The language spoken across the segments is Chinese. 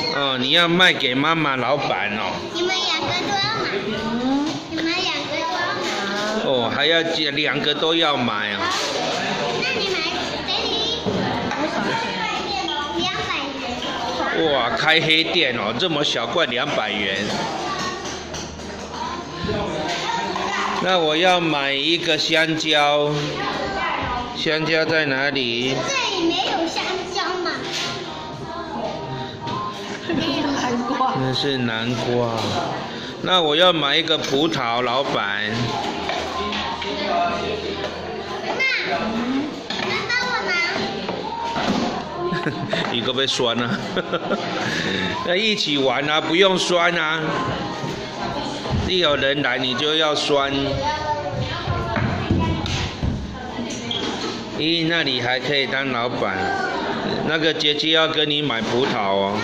哦，你要卖给妈妈老板哦。 你们两个都要买。你们两个都要买。 哦，还要2个都要买哦。 那你买给你多少钱？200元。 哇，开黑店哦，这么小罐200元。那我要买一个香蕉。香蕉在哪里？ 这里没有香蕉嘛？没有南瓜。 那是南瓜。那我要买一个葡萄，老板。 那能帮我拿？ 你可不可以酸啊？那一起玩啊，不用酸啊。一有人来，你就要酸。咦，那里还可以当老板。那个姐姐要跟你买葡萄哦。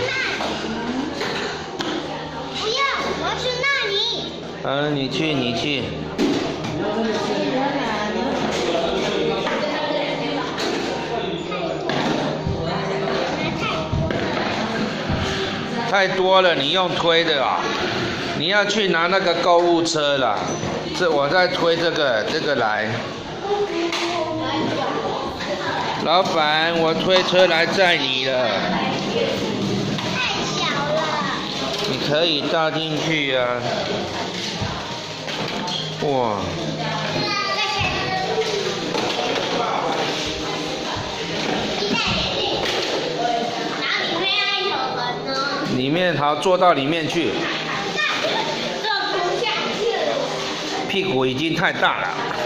不要，我要去那里。 你去。太多了，你用推的啊？你要去拿那个购物车啦。这我在推这个来。老板，我推车来载你了。 太小了。 你可以倒进去啊。哇。里面好，坐到里面去。屁股已经太大了。